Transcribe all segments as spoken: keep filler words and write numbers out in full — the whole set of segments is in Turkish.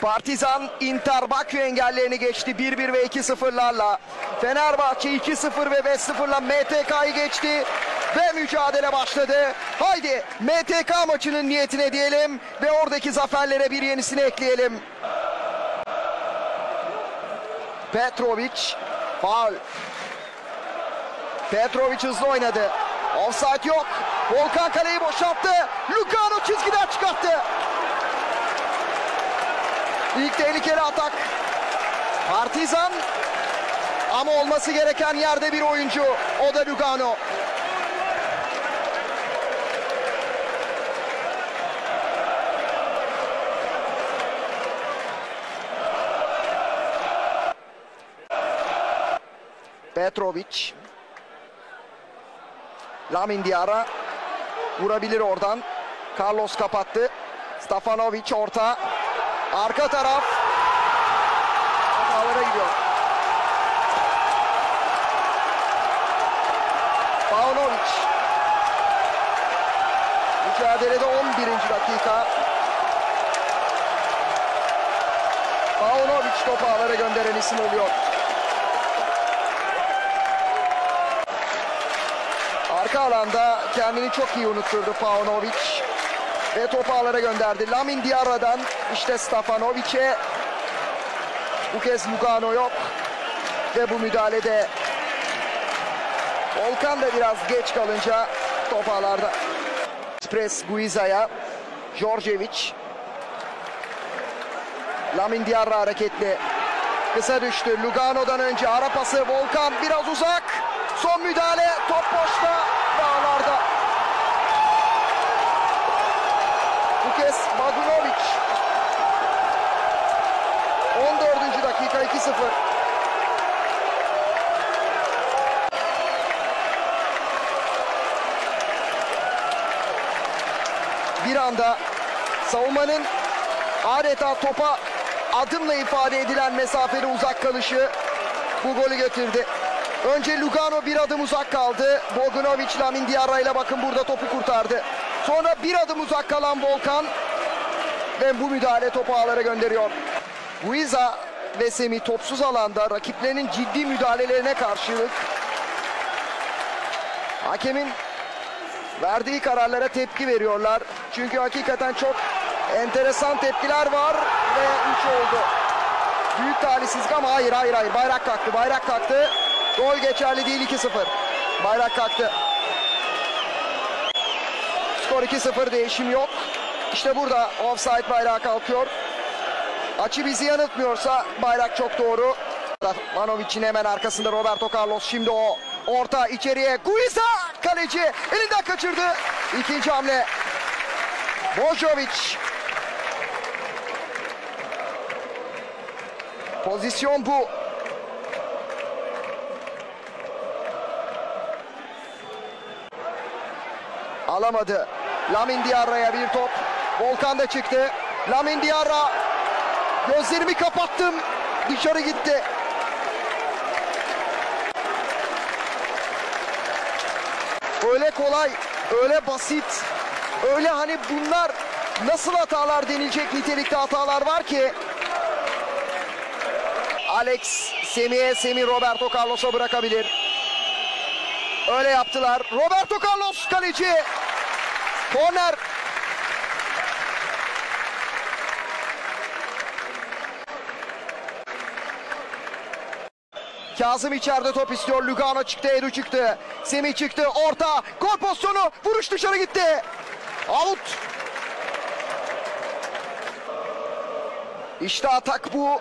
Partizan Inter Bakü engellerini geçti bir bir ve iki sıfırlarla. Fenerbahçe iki sıfır ve beş sıfırla M T K'yı geçti ve mücadele başladı. Haydi M T K maçının niyetine diyelim ve oradaki zaferlere bir yenisini ekleyelim. Petrovic faul. Petrovic hızlı oynadı. Offside yok. Volkan kaleyi boşalttı. Lugano çizgiden çıkarttı. İlk tehlikeli atak. Partizan ama olması gereken yerde bir oyuncu. O da Lugano. Petrovic. Lamin Diarra vurabilir oradan. Carlos kapattı. Stefanovic orta. Arka taraf. Hatalara gidiyor. Paunovic. Mücadelede on birinci dakika. Paunovic topu ağlara gönderen isim oluyor. Arka alanda kendini çok iyi unutturdu Paunovic. Ve topu ağlara gönderdi. Lamin Diarra'dan işte Stefanovic'e. Bu kez Lugano yok. Ve bu müdahalede Volkan da biraz geç kalınca top ağlarda. Pres Guiza'ya. Djordjevic. Lamin Diarra hareketli. Kısa düştü. Lugano'dan önce ara pası. Volkan biraz uzak. Son müdahale. Top boşta. Dağlarda. Bu kez Bagunovic. on dördüncü dakika iki sıfır. Bir anda savunmanın adeta topa adımla ifade edilen mesafeli uzak kalışı bu golü getirdi. Önce Lugano bir adım uzak kaldı. Bogunovic Lamin Diarra ile bakın burada topu kurtardı. Sonra bir adım uzak kalan Volkan ve bu müdahale topu ağlara gönderiyor. Guiza ve Semih topsuz alanda rakiplerinin ciddi müdahalelerine karşılık hakemin verdiği kararlara tepki veriyorlar. Çünkü hakikaten çok enteresan tepkiler var ve üç oldu. Büyük talihsizlik ama hayır hayır hayır bayrak kalktı bayrak kalktı. Gol geçerli değil iki sıfır. Bayrak kalktı. Skor iki sıfır değişim yok. İşte burada offside bayrağı kalkıyor. Açı bizi yanıltmıyorsa bayrak çok doğru. Manovic'in hemen arkasında Roberto Carlos. Şimdi o orta içeriye. Guiza kaleci elinden kaçırdı. İkinci hamle. Bojovic. Pozisyon bu. Alamadı. Lamin Diarra'ya bir top. Volkan da çıktı. Lamin Diarra. Gözlerimi kapattım. Dışarı gitti. Öyle kolay, öyle basit, öyle hani bunlar nasıl hatalar denilecek nitelikte hatalar var ki. Alex Semih'e, Semih Roberto Carlos'a bırakabilir. Öyle yaptılar. Roberto Carlos kaleci. Korner. Kazım içeride top istiyor. Lugano çıktı. Edu çıktı. Semih çıktı. Orta. Gol pozisyonu. Vuruş dışarı gitti. Out. İşte atak bu.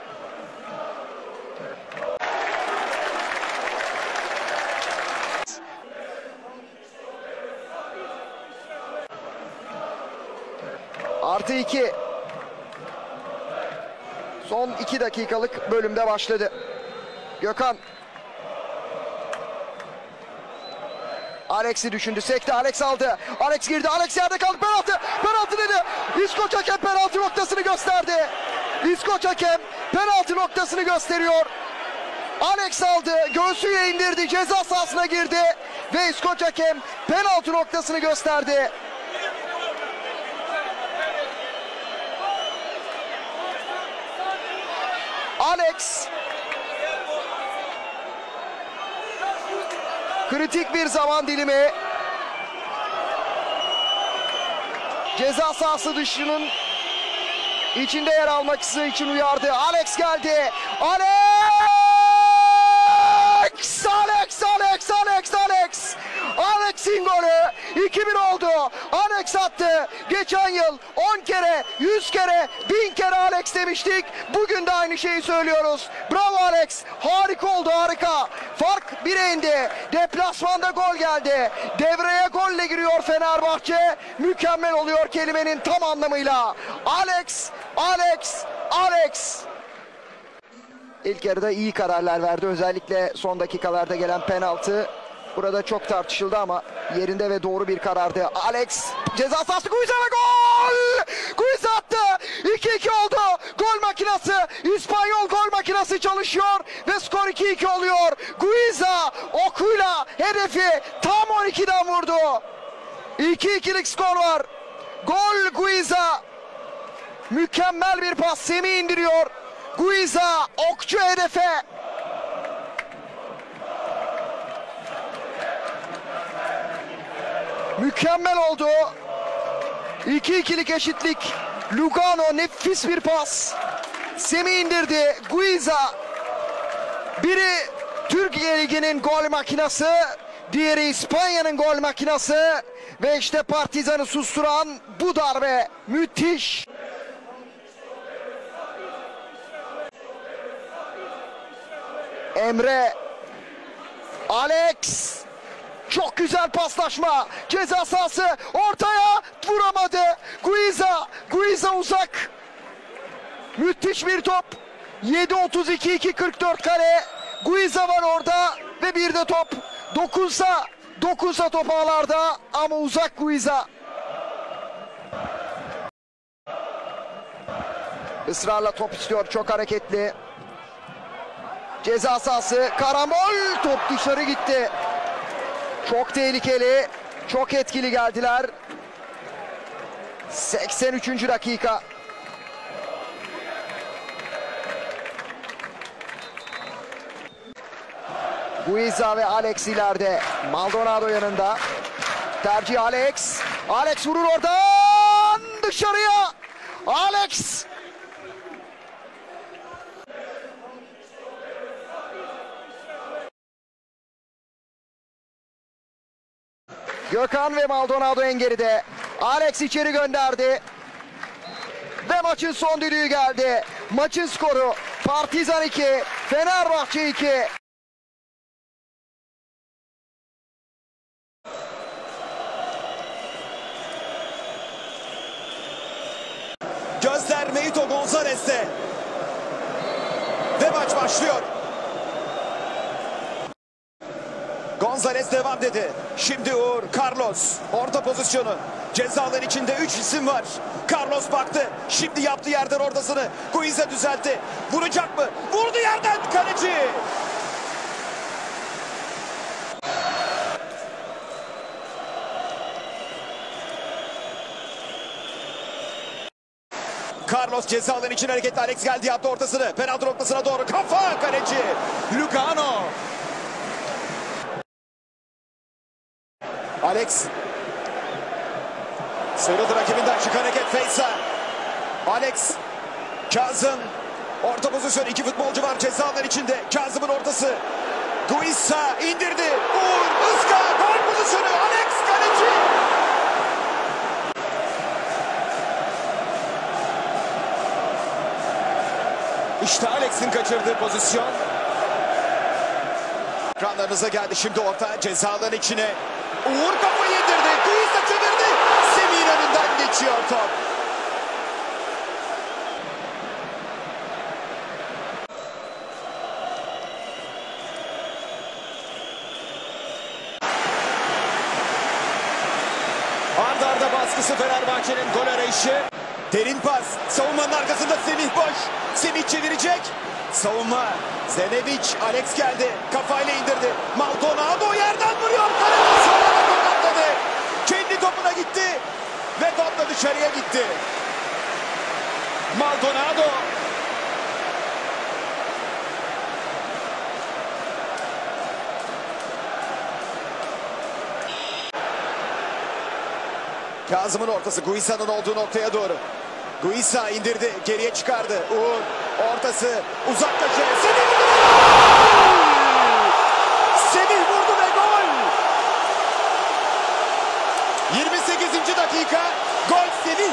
Artı iki. Son iki dakikalık bölümde başladı. Gökhan. Alex'i düşündü. Sekti. Alex aldı. Alex girdi. Alex yerde kaldı. Penaltı. Penaltı dedi. İskoç hakem penaltı noktasını gösterdi. İskoç hakem penaltı noktasını gösteriyor. Alex aldı. Göğsüyle indirdi. Ceza sahasına girdi. Ve İskoç hakem penaltı noktasını gösterdi. Alex. Kritik bir zaman dilimi. Ceza sahası dışının içinde yer almak için uyardı. Alex geldi. Alex! Alex! Alex! Alex! Alex! Alex'in golü iki bir oldu. Alex attı. Geçen yıl on kere, yüz kere, bin kere Alex demiştik. Bugün de aynı şeyi söylüyoruz. Bravo Alex. Harika oldu, harika. Fark bire indi. Deplasmanda gol geldi. Devreye golle giriyor Fenerbahçe. Mükemmel oluyor kelimenin tam anlamıyla. Alex, Alex, Alex. İlk yarıda iyi kararlar verdi. Özellikle son dakikalarda gelen penaltı burada çok tartışıldı ama yerinde ve doğru bir karardı. Alex ceza sahası, Guiza'ya gol! Guiza attı. iki iki oldu. Gol makinesi, İspanyol gol makinesi çalışıyor ve skor iki iki oluyor. Guiza okuyla hedefi tam on ikiden vurdu. iki ikilik skor var. Gol Guiza. Mükemmel bir pas. Semih indiriyor. Guiza okçu hedefe. Mükemmel oldu. iki ikilik eşitlik. Lugano nefis bir pas. Semih indirdi. Guiza. Biri Türkiye Ligi'nin gol makinası, diğeri İspanya'nın gol makinası ve işte Partizan'ı susturan bu darbe müthiş. Emre, Alex, çok güzel paslaşma, ceza sahası, ortaya vuramadı. Guiza, Guiza uzak. Müthiş bir top. yedi otuz iki iki kırk dört kare. Guiza var orada ve bir de top. Dokunsa, dokunsa top ağlarda ama uzak Guiza. Israrla top istiyor, çok hareketli. Ceza sahası, karambol, top dışarı gitti. Çok tehlikeli, çok etkili geldiler. seksen üçüncü dakika. Guiza ve Alex ileride. Maldonado yanında. Tercih Alex. Alex vurur oradan dışarıya. Alex. Gökhan ve Maldonado en geride. Alex içeri gönderdi. Ve maçın son düdüğü geldi. Maçın skoru Partizan iki, Fenerbahçe iki. Gözler Meito Gonzalez'te. Ve maç başlıyor. Gonzalez devam dedi. Şimdi Uğur, Carlos. Orta pozisyonu. Cezalar içinde üç isim var. Carlos baktı. Şimdi yaptı yerden ortasını. Guiza düzeltti. Vuracak mı? Vurdu yerden kaleci. Carlos ceza alanı için hareketli. Alex geldi, yaptı ortasını. Penaltı noktasına doğru. Kafa kaleci. Lugano. Alex. Sıyrıldı rakibinden, şık hareket Feysa. Alex. Kazım. Orta pozisyon. İki futbolcu var ceza alanı içinde. Kazım'ın ortası. Guiza indirdi. Uğur Iska. Gol pozisyonu. Alex kaleci. İşte Alex'in kaçırdığı pozisyon. Ekranlarınıza geldi şimdi orta cezaların içine. Uğur kafayı yedirdi. Guiza çevirdi. Semih'in önünden geçiyor top. Arda arda baskısı Fenerbahçe'nin gol arayışı. Derin pas. Savunmanın arkasında Semih boş. Semih çevirecek. Savunma. Zenevic. Alex geldi. Kafayla indirdi. Maldonado yerden vuruyor. Kaleci sonra tokatladı. Kendi topuna gitti. Ve top da dışarıya gitti. Maldonado. Kazım'ın ortası Guisa'nın olduğu noktaya doğru. Guisa indirdi, geriye çıkardı. Uğur ortası uzak köşeye. Semih vurdu! Semih vurdu ve gol! yirmi sekizinci dakika gol Semih.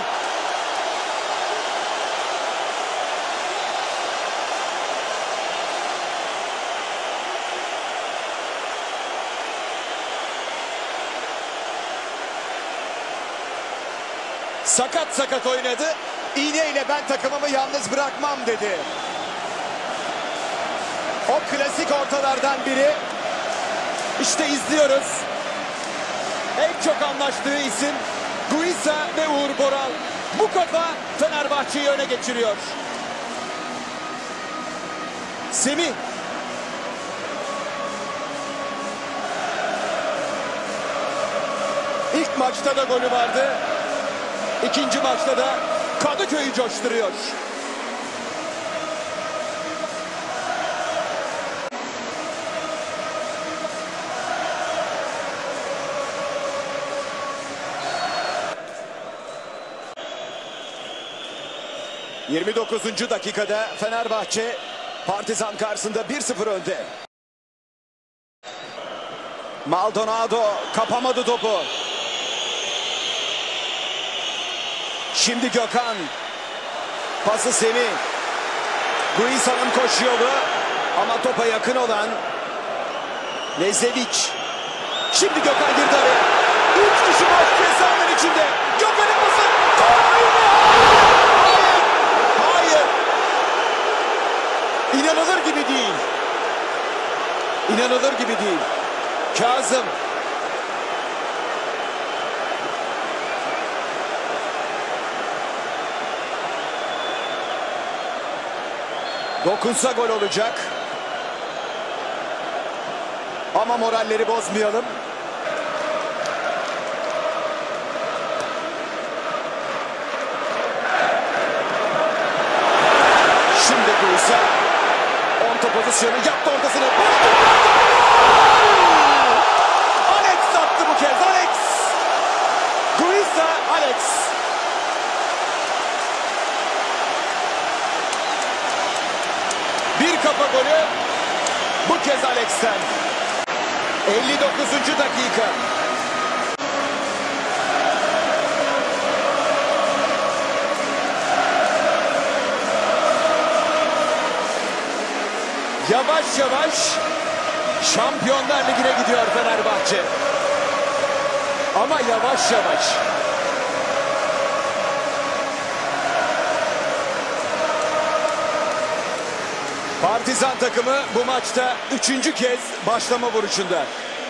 Sakat sakat oynadı. İğneyle ben takımımı yalnız bırakmam dedi. O klasik ortalardan biri. İşte izliyoruz. En çok anlaştığı isim Guisa ve Uğur Boral. Bu kafa Fenerbahçe'yi öne geçiriyor. Semih. İlk maçta da golü vardı. İkinci maçta da Kadıköy'ü coşturuyor. yirmi dokuzuncu dakikada Fenerbahçe Partizan karşısında bir sıfır önde. Maldonado kapamadı topu. Şimdi Gökhan. Pası Semih. Guisa'nın koşu yolu. Ama topa yakın olan Nezevic. Şimdi Gökhan girdi araya. Üç kişi boş cezaların içinde. Gökhan'ın pası. Hayır. Hayır. İnanılır gibi değil. İnanılır gibi değil. Kazım. Dokunsa gol olacak. Ama moralleri bozmayalım. Şimdi Guisa. Orta pozisyonu yaptı ortasını. Alex attı bu kez. Alex. Guisa, Alex. Bir kafa golü bu kez Alex'ten. elli dokuzuncu dakika. Yavaş yavaş Şampiyonlar Ligi'ne gidiyor Fenerbahçe. Ama yavaş yavaş. Partizan takımı bu maçta üçüncü kez başlama vuruşunda.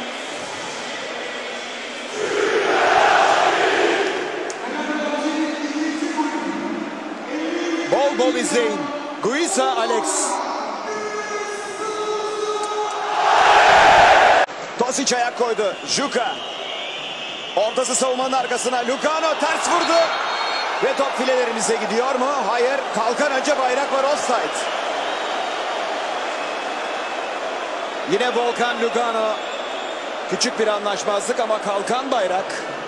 Bol bol izleyin. Guisa, Alex. Tosic ayak koydu. Juka. Ortası savunmanın arkasına. Lugano ters vurdu. Ve top filelerimize gidiyor mu? Hayır. Kalkan önce, bayrak var, offside. Yine Volkan Lugano. Küçük bir anlaşmazlık ama kalkan bayrak.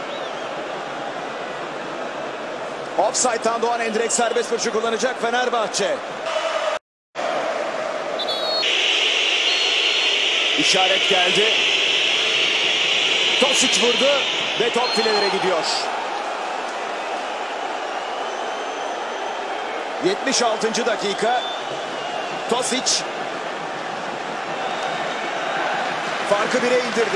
Offside'dan doğan endirek serbest vuruşu kullanacak Fenerbahçe. İşaret geldi. Tosic vurdu ve top filelere gidiyor. yetmiş altıncı dakika. Tosic farkı bire indirdi.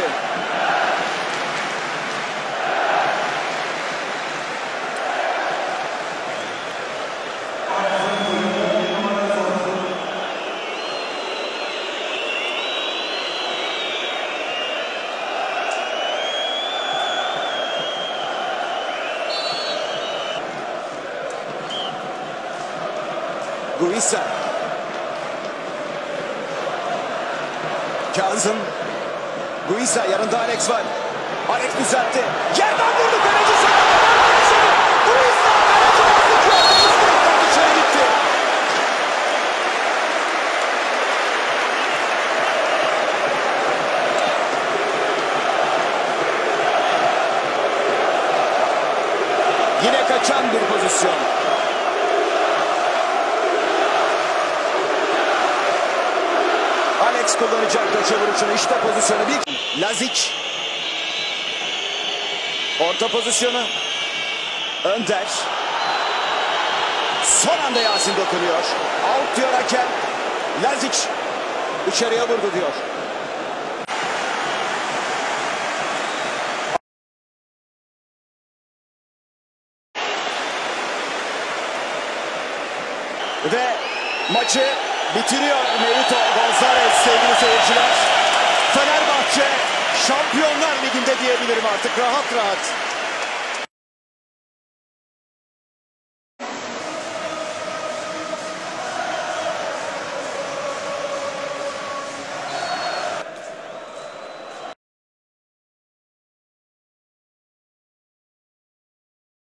Guisa. Kazım. Guisa, yanında Alex var. Alex düzeltti. Yerden vurdu, kaleci sakatladı. Guisa, kaleci basınca dışarı gitti. Gonzalez kullanacak köşe vuruşunu. İşte pozisyonu. Bir Lazic. Orta pozisyonu. Önder. Son anda Yasin dokunuyor. Out diyor hakem. Lazic dışarıya vurdu diyor. Ve maçı bitiriyor Neito Gonzalez sevgili seyirciler. Fenerbahçe Şampiyonlar Ligi'nde diyebilirim artık rahat rahat.